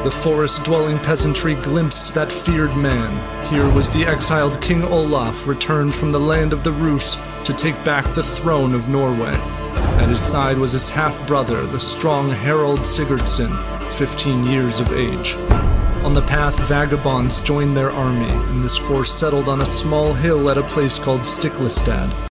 The forest-dwelling peasantry glimpsed that feared man. Here was the exiled King Olaf, returned from the land of the Rus to take back the throne of Norway. At his side was his half-brother, the strong Harald Sigurdsson, 15 years of age. On the path, vagabonds joined their army, and this force settled on a small hill at a place called Stiklestad.